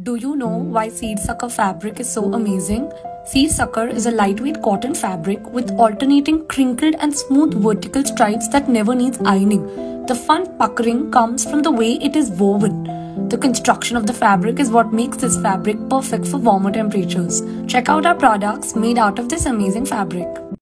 Do you know why Seersucker fabric is so amazing? Seersucker is a lightweight cotton fabric with alternating crinkled and smooth vertical stripes that never needs ironing. The fun puckering comes from the way it is woven. The construction of the fabric is what makes this fabric perfect for warmer temperatures. Check out our products made out of this amazing fabric.